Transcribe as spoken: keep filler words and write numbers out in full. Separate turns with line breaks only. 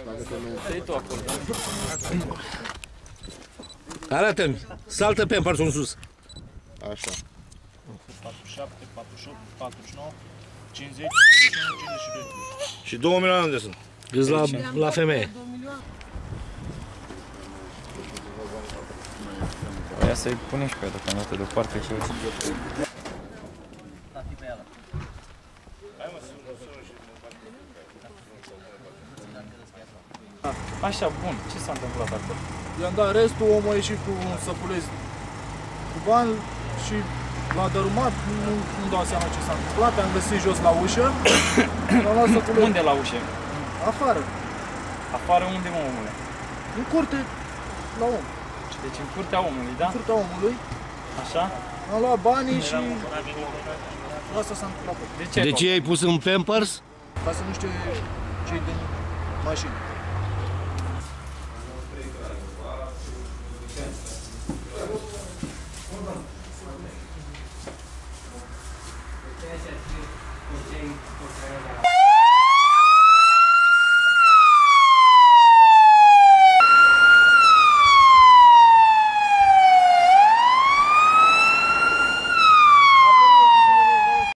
Dă-i tu acolo, da?
Arată-mi, saltă pe Pampers în sus.
Așa.
patruzeci și șapte, patruzeci și opt, patruzeci și nouă, cincizeci, cincizeci și unu, cincizeci și doi.
Și două milioane unde sunt?
Îți la, la femeie.
Ia să-i punem și pe ea deocamdată deoparte că... Așa, bun, ce s-a întâmplat acolo?
I-am dat restul, omul a ieșit cu un săpuleț cu bani și l-a dărâmat, nu, nu dau seama ce s-a întâmplat, am găsit jos la ușă, l-am luat săpuleț.
Unde la ușă?
Afară,
Afară unde, mă, omule?
în curte, la om,
Deci în curtea omului, da?
în curtea omului,
Așa?
am luat banii și asta s-a întâmplat.
De ce?
De ce ai pus în Pampers?
Ca să nu știe cei din mașină.
Thank you.